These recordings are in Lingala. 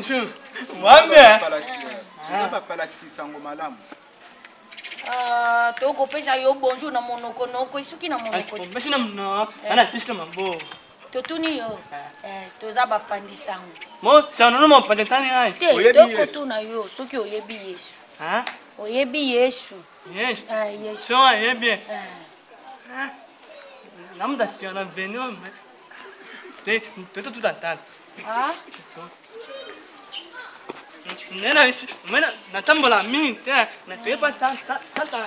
bonjour. Mwambe. Zaba palaxi sango malamu. Toko pesa yo bonjour na monoko noko isuki na monoko. Mbesi na mno. Ana sisi mambo. Totuni yo. Tozaba pandisango. Mo sana no mpandetani ai. Toko tuna yo soki oyebi Yesu. Ha? Oyebi Yesu. Yes. Yesu. So ayebi. Namda siona venio. Te tout attendre. Ah? Nena natambola mingi na pepa tata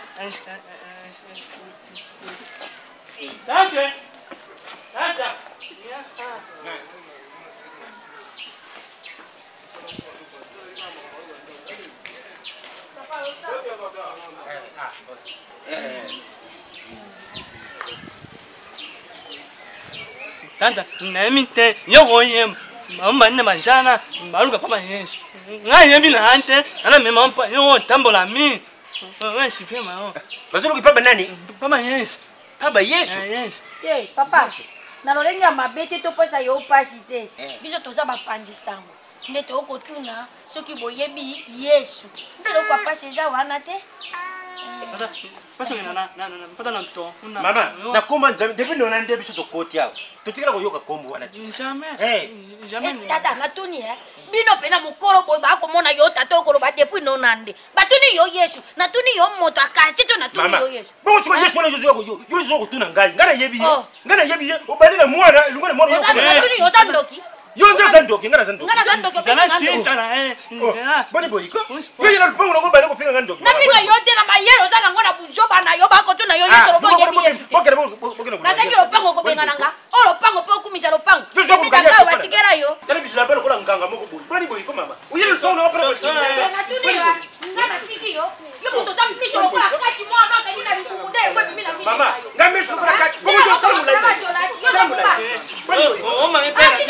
tata nemite yogoyem mama ne manjana maluka papa Yesu ngai yebi na ante ana mema mpa yo tambola mi wewe sifema yo bazulu papa nani papa Yesu Yesu Papa na lolenga mabete to pesa yo pasi te biso toza bapandisango nde tokotuna soki boyebi Yesu nde lokwa pasi eza wana te pasa na pata na to mama na komba nzambe depuis nona nde biso to koti yao totikala ko yoka kombo wana jamais tata natuni bino pena mukoro boy ba komona yo tata okolo ba depuis nonande batuni yo Yesu natuni yo moto akati to natuni yo Yesu bo so Yesu wana yo zo ko tuna ngai ngana yebi obalila mwana lungana mwana yo natuni yo zandoki yo ndo zandoki ngana zandoki sana si sana boni boyiko yo yela lupango ngo bale ko finga ngandoki na finga yo te na mayelo za na ngona bujoba na yo ba ko tuna yo Yesu lo bokere na zangi lupango ko benga nanga o lupango pe okumisa lupango ndaka watikera yo tele bijila bale ko la nganga moko boy boni boyiko mama uyelo lupango ngo bale ko natuni yo ngana fiki yo moto za miso lo kola kati mwa maka nina likunde ko mimi na mimi mama ngamiso ko la kati boyo to ko la oh ma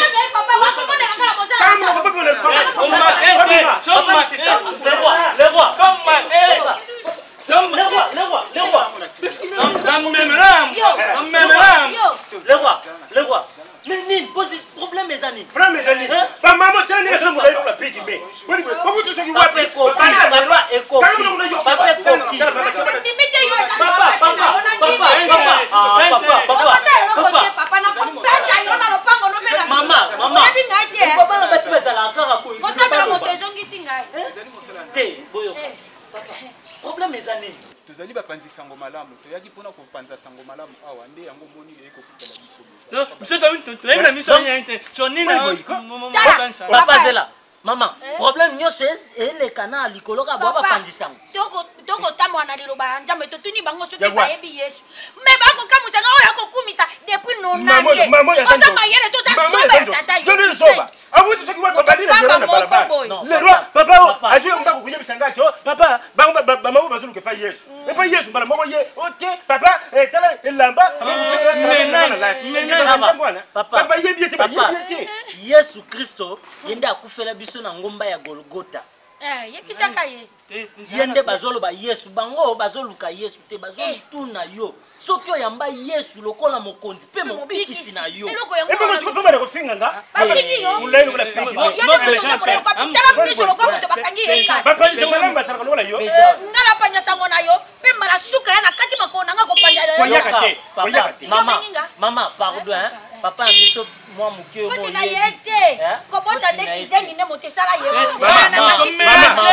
le roi. Mais pose problème mes amis. Problème mes amis. Ba maman tane ça mo la piki me. Boni ko to so ki wa pe ko ba ba eko. Papa ko ki. Limite yo eza problème mes amis. Tozali bapanzisa sango malamu toyaki pona ko panza sango malamu awa nde yango moni eko kutela biso. Monsieur tu miso yente. Sonina Papa Zela. Maman, problème nyonso le canal likoloka baba pandisango. Toko tamwa na liloba nzambe totuni bango soki bayebi Yesu. Me bako kamusanga oya ko kumisa depuis nonande. Oza mayele to za soba tata yo. Doni soba. Abuti soki wa baba dina na balabala. Le roi papa ajo ngako kuyebisa ngacho. Papa bango bazulu ke pa Yesu. E pa Yesu bala moko ye. OK papa tala elamba. Papa yebi ete ba yebi. Yesu Kristo yende akufela biso na ngomba ya Golgotha. Yekisaka ye. Yende bazolo ba Yesu bango bazoluka Yesu te bazolu tuna yo. Soki oyamba Yesu lokola mokonzi pe mobikisi na yo. E ba siko foma ko finga nga. Bafiki yo. Ulelo la piki. Tala miso lokola moto bakangi ye. Papa ni sema namba sara kola yo. Ngala panya sango na yo. Pe mara suka yana kati makona nga ko panya. Mama pardon papa miso moi mukio mo yete. Ko bota de kizengi ne motesala ye.